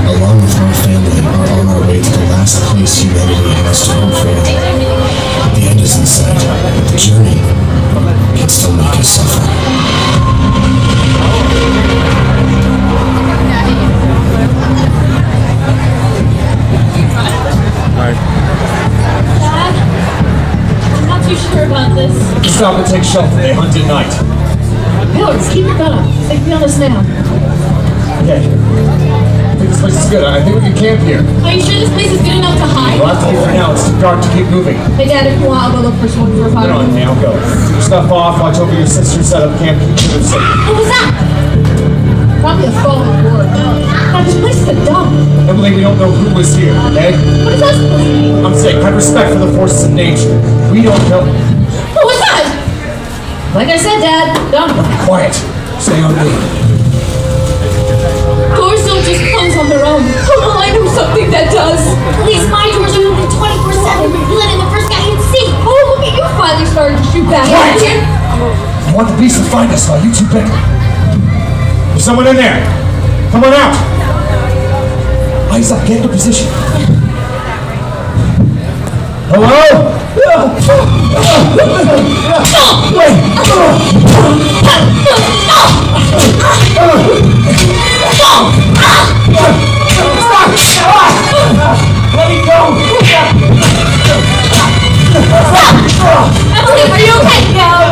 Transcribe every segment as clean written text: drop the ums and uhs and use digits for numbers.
along with my family, are on our way to the last place humanity has to hope for. The end is in sight, but the journey can still make us suffer. Dad, I'm not too sure about this. Stop and take shelter. They hunt at night. No, just keep your gun up. Take me on this now. Okay. I think this place is good. I think we can camp here. Are you sure this place is good enough to hide? We'll have to leave for now. It's too dark to keep moving. Hey, Dad, if you want, I'll go look for someone for a fire. Get on, man. I'll go. Get your stuff off. Watch over your sister. Set up camp. Keep them safe. What was that? Probably a fallen word. God, this place is a dump. Emily, we don't know who was here, okay? What is that supposed to mean? I'm saying, have respect for the forces of nature. We don't know. What was that? Like I said, Dad, dump. Quiet. Stay on me. Doors don't just close on their own. Oh no, I know something that does. At least my doors are open 24/7. You let in the first guy you'd see. Oh, look at you finally starting to shoot back. Quiet! I want the beast to find us while you two bicker. There's someone in there. Come on out. Eyes up. Get into position. Hello? Wait. Let me go! Emily, are you okay?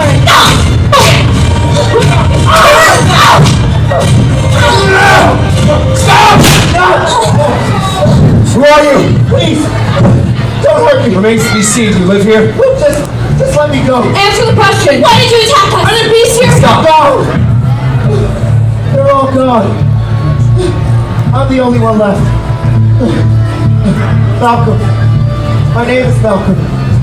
Stop! Who are you? Please! Don't hurt me! Remains to be seen. You live here? Just let me go. Answer the question. Why did you attack us? Are there beasts here? Stop! No! They're all gone. I'm the only one left. Malcolm. My name is Malcolm.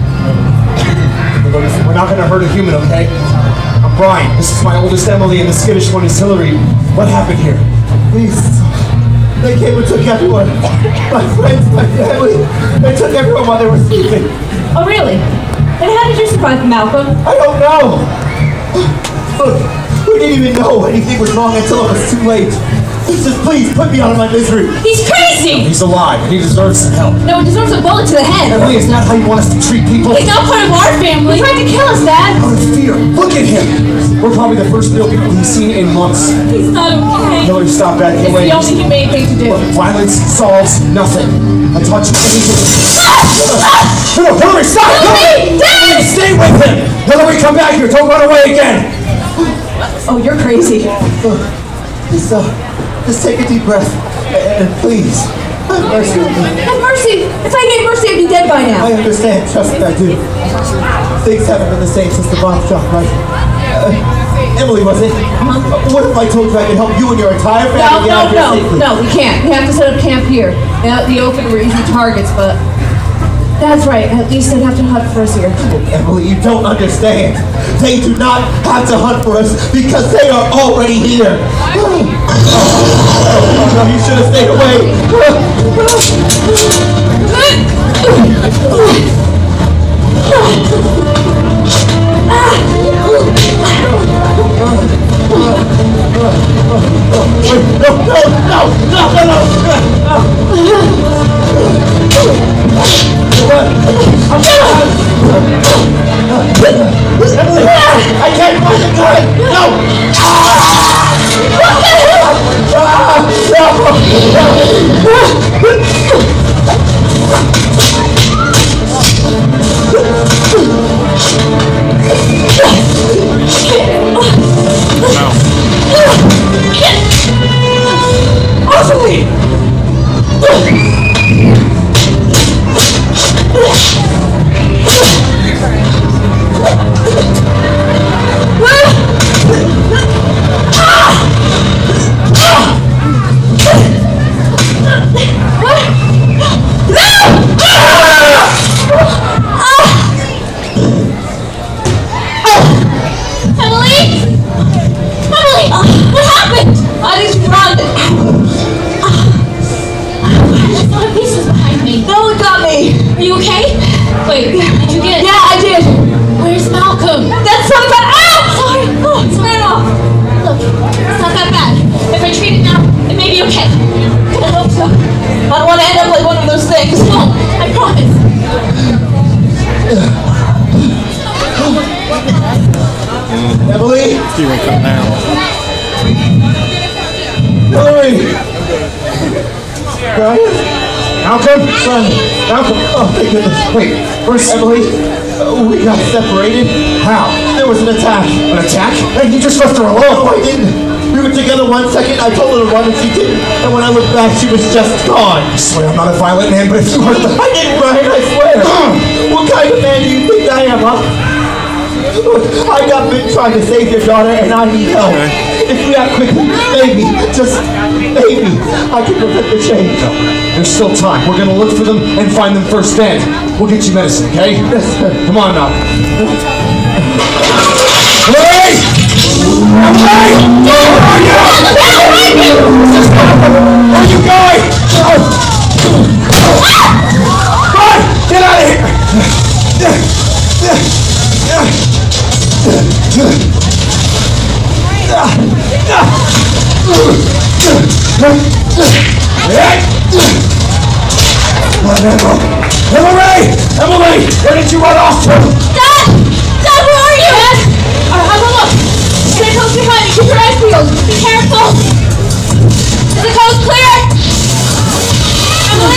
We're not going to hurt a human, okay? I'm Brian. This is my oldest Emily, and the skittish one is Hillary. What happened here? Please. They came and took everyone. My friends, my family. They took everyone while they were sleeping. Oh, really? And how did you survive, Malcolm? I don't know. We didn't even know anything was wrong until it was too late. Just please put me out of my misery. He's crazy! He's alive, and he deserves some help. No, he deserves a bullet to the head. Emily, is not how you want us to treat people. He's not part of our family. He tried to kill us, Dad. Out of fear. Look at him. We're probably the first real people he's seen in months. He's not okay. Hillary, stop that. It's the only humane thing to do. Violence solves nothing. I taught you anything. No, Hillary, stop! Hillary! Dad! Stay with him! Hillary, come back here. Don't run away again. Oh, you're crazy. Just take a deep breath. And please, have mercy on me. Have mercy! If I had mercy, I'd be dead by now. I understand. Trust me, I do. Things haven't been the same since the bomb dropped, right? Emily, was it? What if I told you I could help you and your entire family get out here safely? No, we can't. We have to set up camp here. Out in the open, we're easy targets, but that's right. At least they'd have to hunt for us here. Emily, you don't understand. They do not have to hunt for us because they are already here. Oh, no, you should have stayed away. Emily, I can't find the gun! No! What the Wait, did you get it? Yeah, I did. Where's Malcolm? That's not bad. Ah! Sorry. Oh, it's right off. Look, it's not that bad. If I treat it now, it may be okay. I hope so. Hillary! Brian? Malcolm? Malcolm! Oh, thank goodness. Wait, first, Emily, we got separated. How? There was an attack. An attack? Hey, you just left her alone. No, I didn't. We were together 1 second, I told her to run and she didn't. And when I looked back, she was just gone. I swear I'm not a violent man, but if you hurt the... I didn't, Brian, I swear. What kind of man do you think I am, huh? I got bitten trying to save your daughter and I need help. If we act quickly, maybe, just maybe, I can prevent the change. No, there's still time. We're gonna look for them and find them first aid. We'll get you medicine, okay? Yes, sir. Come on now. Hillary! Hillary! Where are you? Where are you going? Run! Get out of here! Hillary! Emily! Where did you run off to? Dad! Dad, where are you? Dad! Have a look. Stay close behind you. Keep your eyes peeled. Be careful. Is the coast clear? Emily?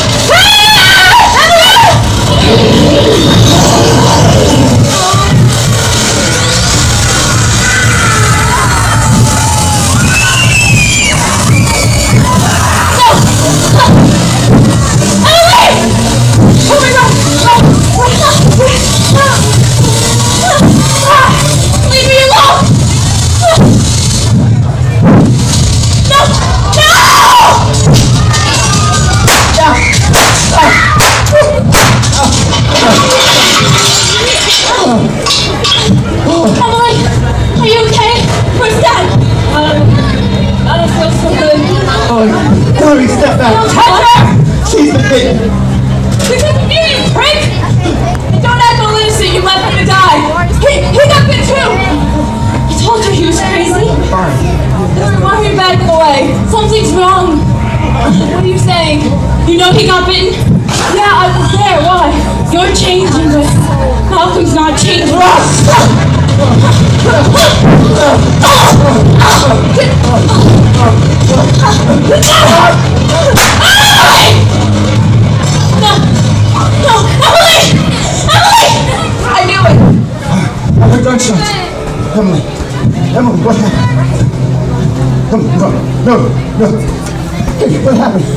Leave me alone! No! No! Emily, are you okay? Where's Dad? I don't feel so good. Oh, Hillary, step back. Don't touch her! She's the kid. Because of you, you prick! And don't act all innocent, you left him to die. He got bit too! I told you he was crazy. Why are you backing away? Something's wrong. What are you saying? You know he got bitten? Yeah, I was there. Why? You're changing, but Malcolm's not changing. No! Emily! Emily! I knew it! I heard gunshots. Emily, what happened? Emily, no. Hey, what happened?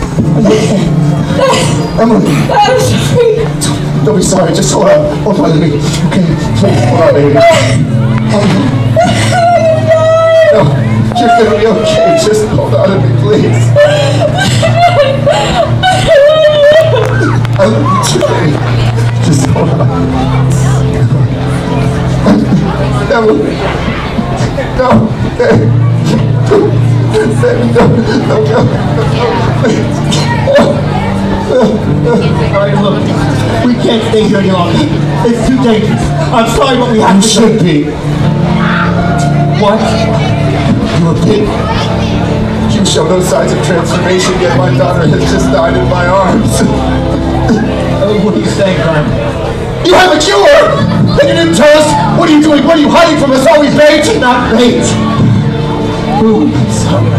Emily, I'm sorry. don't be sorry. Just hold on to me. Okay, please, hold on, baby. No, you're gonna be okay. Just hold on to me, please. I love you too, baby. Just hold on. Emily. No. Alright, look, we can't stay here any longer. It's too dangerous. I'm sorry, but we have You to should be. What? You were bitten. You show no signs of transformation, yet my daughter has just died in my arms. What are you saying, Brian? You have a cure! And you didn't tell us! What are you doing? What are you hiding from us? Are we bait? Not bait. Ooh, I'm sorry.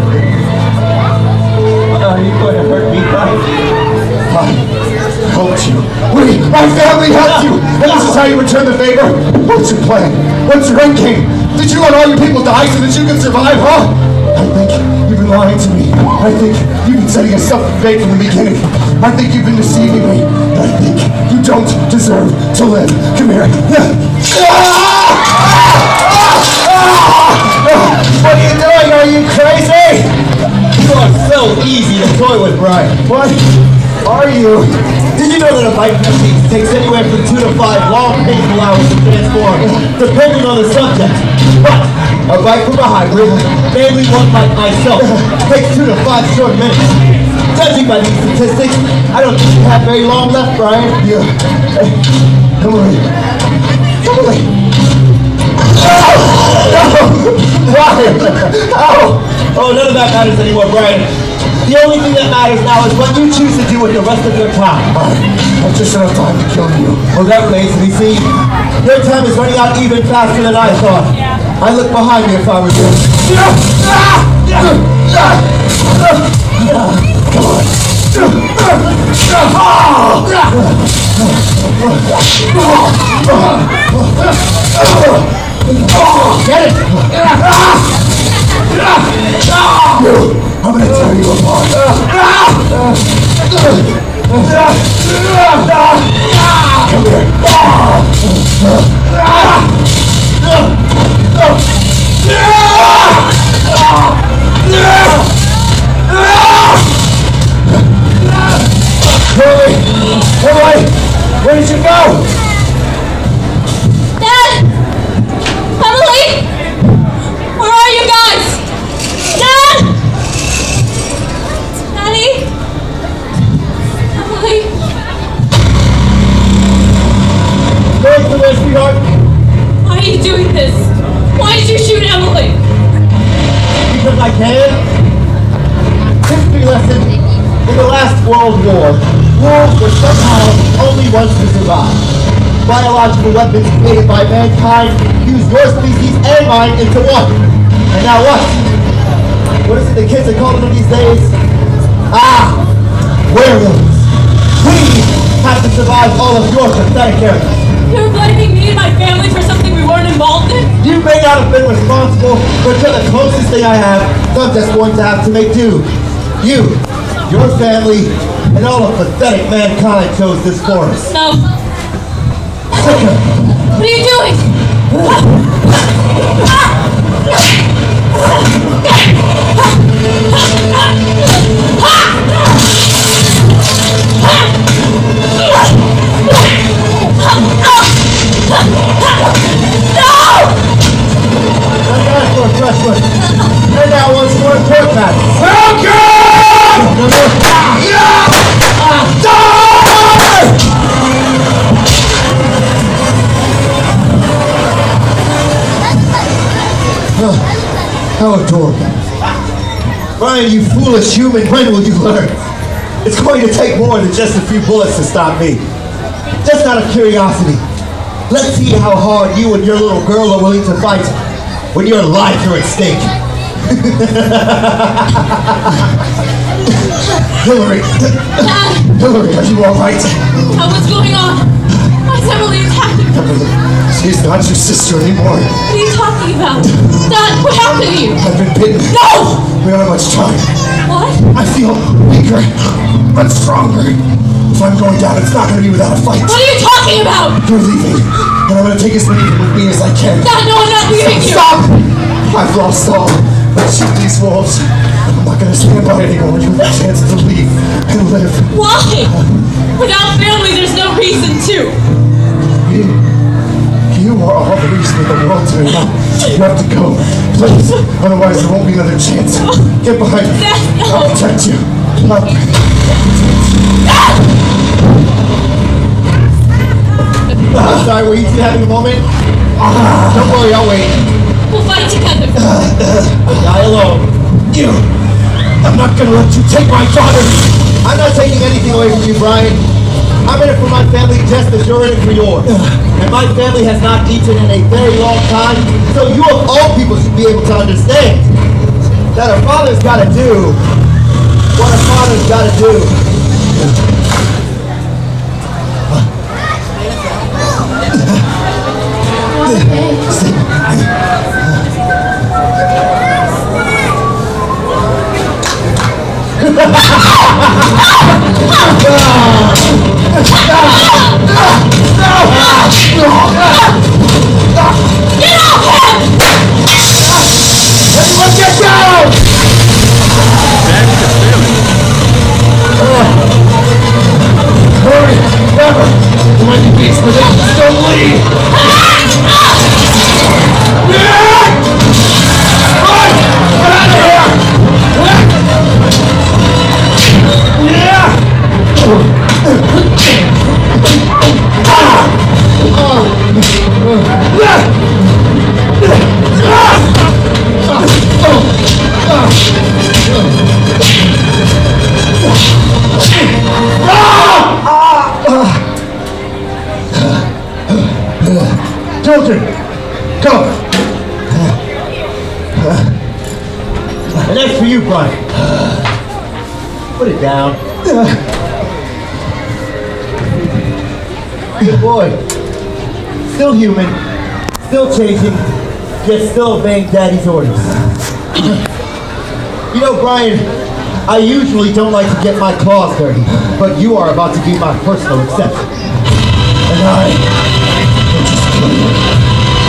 Are you going to hurt me, Brian? I helped you. My family helped you! And this is how you return the favor? What's your plan? What's your end game? Did you let all your people die so that you could survive, huh? I think you've been lying to me. I think you've been setting us up for fate from the beginning. I think you've been deceiving me. I think you don't deserve to live. Come here. What are you doing? Are you crazy? You are so easy to toy with, Brian. What are you? Did you know that a bite machine takes anywhere from 2 to 5 long painful hours to transform, depending on the subject? But a bite from a hybrid, namely one like myself, takes 2 to 5 short minutes. Judging by these statistics, I don't think you have very long left, Brian. Yeah. Emily. Brian! Oh, none of that matters anymore, Brian. The only thing that matters now is what you choose to do with the rest of your time. I just enough time to kill you. Well, that remains to be seen. Your time is running out even faster than I thought. I'd look behind me if I were you. Get it! I'm gonna tear you apart. Come here. Hurry! Hurry! Where did you go? Dad! Emily! Where are you guys? Dad! Daddy? Emily? Where's the way, sweetheart? Why are you doing this? Why did you shoot Emily? Because I can. History lesson. In the last World War, wolves were somehow the only ones to survive. Biological weapons created by mankind fused your species and mine into one. And now what? What is it the kids are calling them these days? Ah! Werewolves! We have to survive all of your pathetic errors. You're blaming me and my family for something we weren't involved in? You may not have been responsible, but you're the closest thing I have, so I'm just going to have to make do. You, your family, and all of pathetic mankind chose this forest. No. What are you doing? For a fresh one. And now once more in court match. How adorable. Brian, you foolish human, when will you learn? It's going to take more than just a few bullets to stop me. Just out of curiosity, let's see how hard you and your little girl are willing to fight when your lives are at stake. Hillary! Hillary, are you alright? What's going on? Why's Emily attacking me? She's not your sister anymore. What are you talking about? Dad, what happened to you? I've been bitten. No! We don't have much time. What? I feel weaker, but stronger. If I'm going down, it's not going to be without a fight. What are you talking about? You're leaving, and I'm going to take as many with me as I can. Dad, no, I'm not leaving you! Stop! I've lost all. Let's shoot these wolves. I'm not going to stand by anymore. You have a chance to leave and live. Why? Without family, there's no reason to. You are all the reason in the world to me. You have to go, please. Otherwise, there won't be another chance. Get behind me. Dad, no. I'll protect you. I'm sorry, were you two having a moment? Don't worry, I'll wait. We'll fight together. Die alone. You! I'm not gonna let you take my daughter! I'm not taking anything away from you, Brian. I'm in it for my family just as you're in it for yours. And my family has not eaten in a very long time, so you of all people should be able to understand that a father's gotta do what a father's gotta do. Brian, put it down. Good boy. Still human, still changing, yet still obeying Daddy's orders. You know, Brian, I usually don't like to get my claws dirty, but you are about to be my personal exception. And I will just kill you.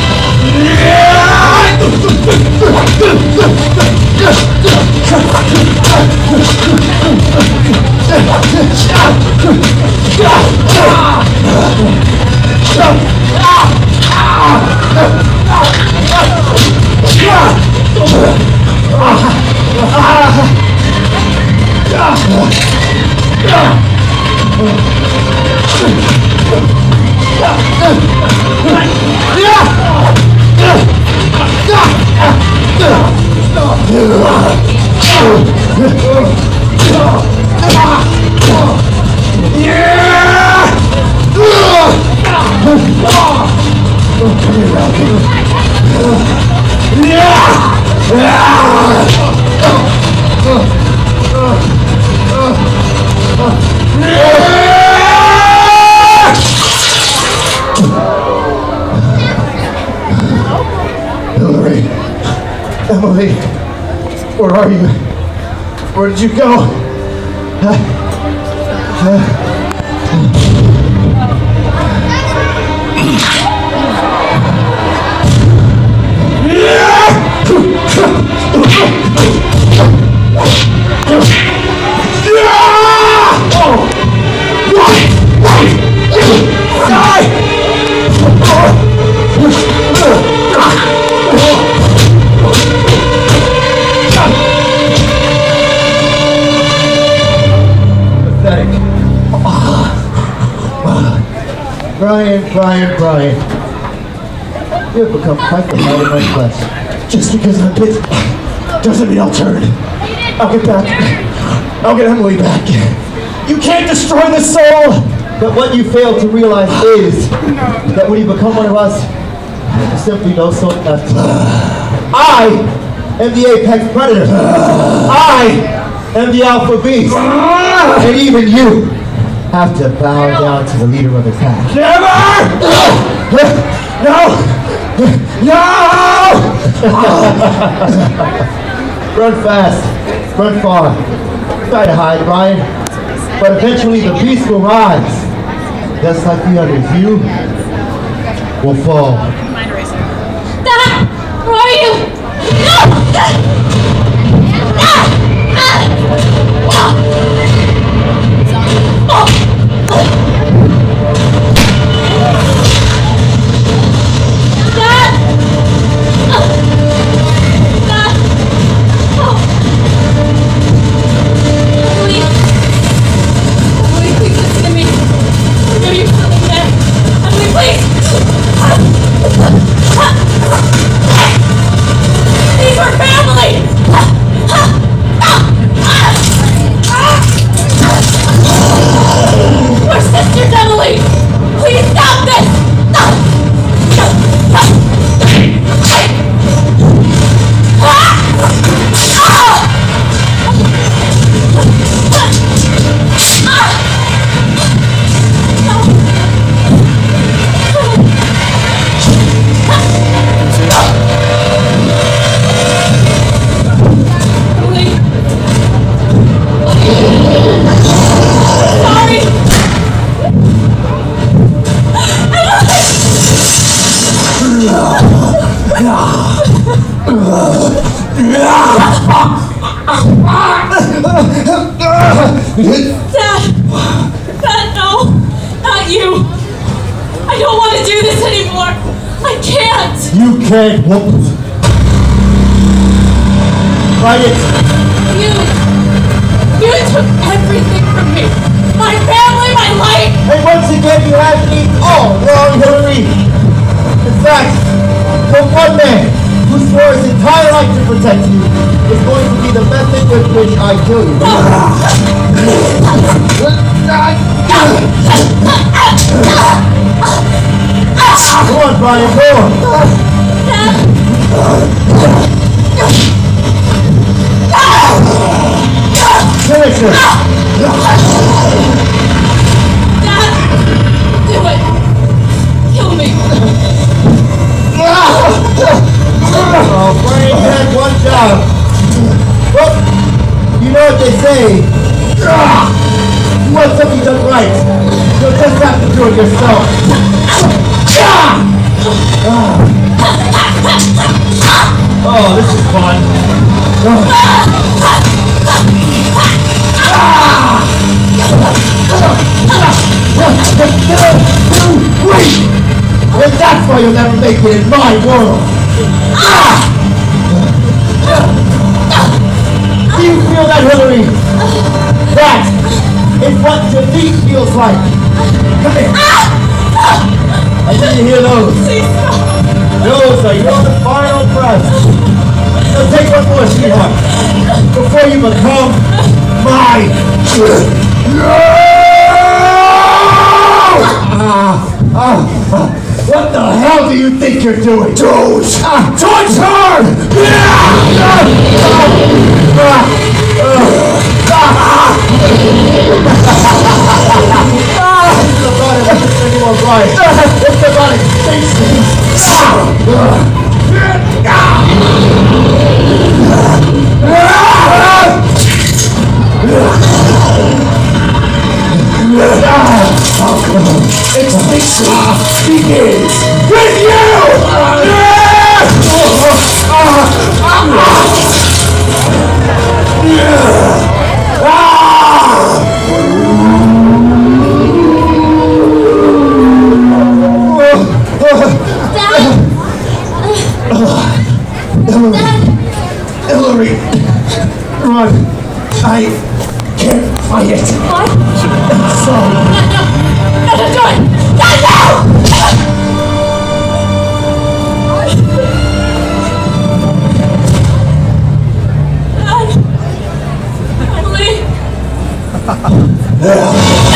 Emily, where are you? Where did you go? Brian. You have become quite the light of my flesh. Just because I'm bit doesn't mean I'll turn. I'll get back. I'll get Emily back. You can't destroy the soul! But what you fail to realize is that when you become one of us, there's simply no soul left. I am the apex predator. I am the alpha beast. And even you have to bow down to the leader of the pack. Never! No! Run fast. Run far. Try to hide, Brian. But eventually the beast will rise. Just like the others. You will fall. Dad! Where are you? No! Dad, no, not you. I don't want to do this anymore. I can't. You can't whoop it. Try it. You took everything from me. My family, my life. And once again, you have me all wrong, Hillary. In fact, the one man who swore his entire life to protect you is going to be the method with which I kill you. Go on, Brian, go on. Dad! Do it! Kill me! Oh, Brian had one job. Well, you know what they say. You want something done right, you'll just have to do it yourself. Oh, this is fun. Wait! And that's why you'll never make it in my world. Do you feel that, Hillary? That is what defeat feels like. Come here. I didn't hear those. Those are your final breaths. Now take one more, sweetheart, before you become mine. What the hell do you think you're doing? George! George hard! It's about extinction! Extinction begins with you! Hillary, run. I can't fight it. What? I'm sorry. No, do it! No! Dad! Emily!